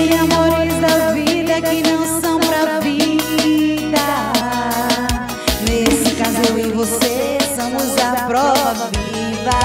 Tem amores da vida que não são pra vida. Nesse caso eu e você somos a prova viva.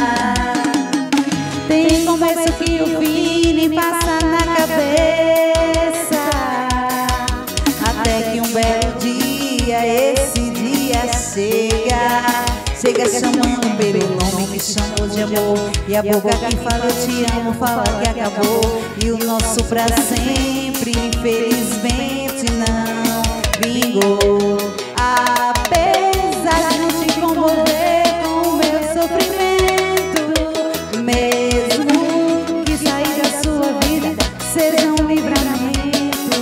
Tem começo que o fim nem passa na cabeça, até que um belo dia, esse dia chega chamando pelo nome que chamou de amor. E a boca que fala eu te amo fala que acabou. E o nosso pra sempre infelizmente não vingou. Apesar de não te comover com o meu sofrimento, mesmo que sair da sua vida seja um livramento.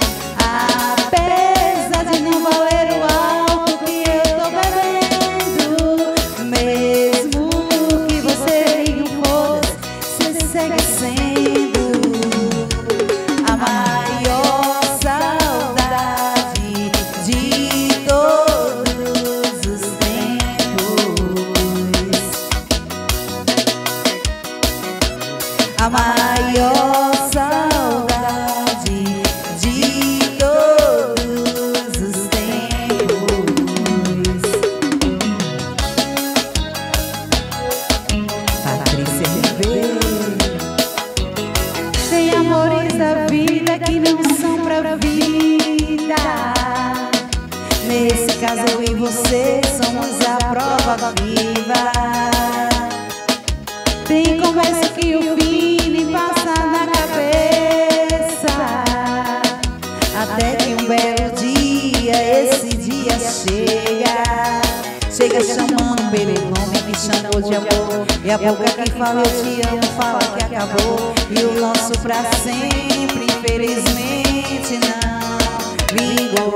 Apesar de não valer o álcool que eu tô bebendo, mesmo que você ligue um foda-se, você segue sendo a maior saudade de todos os tempos. A maior saudade de todos os tempos. Patrícia Ribeiro. Tem amores da vida que não são pra vida. Nesse caso eu e você somos a prova viva. Tem conversa que o fim nem passa na cabeça, até que um belo dia, esse dia chega chamando pelo nome que chamou de amor. E a boca que fala eu te amo fala que acabou. E o nosso pra sempre infelizmente não vingou.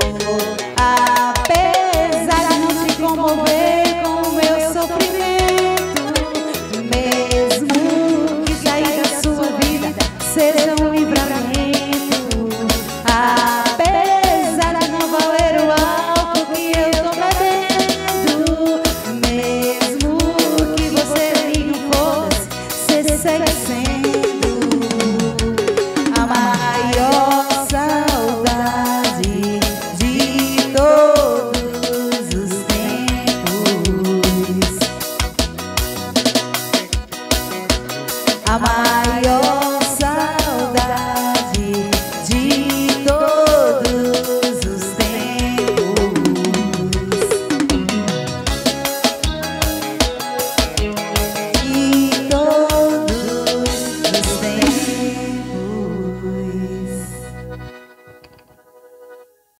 Apesar de não te comover com o meu sofrimento, mesmo que sair da sua vida seja um livramento. Apesar de não valer o álcool que eu tô bebendo, mesmo que você ligue um foda-se, você segue sendo a maior saudade de todos os tempos. A maior saudade de todos os tempos. De todos os tempos.